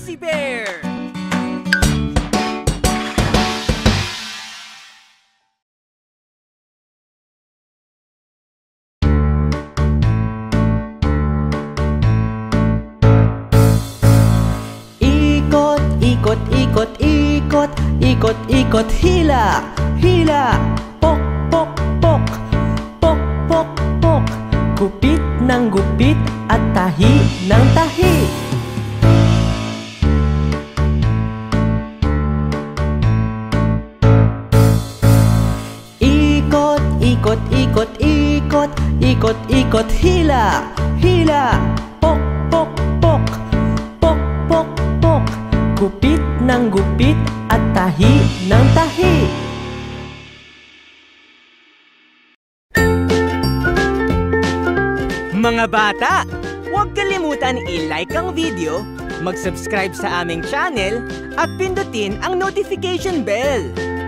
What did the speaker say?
Flexy Bear! Ikot, ikot, ikot, ikot, ikot, ikot, hila, hila, pok, pok, pok, pok, pok, pok, gupit ng gupit at tahi ng tahi. Ikot, ikot, ikot, ikot, ikot, ikot, hila, hila, pok, pok, pok, pok, pok, pok, gupit ng gupit at tahi ng tahi. Mga bata, huwag kalimutan i-like ang video, mag-subscribe sa aming channel, at pindutin ang notification bell.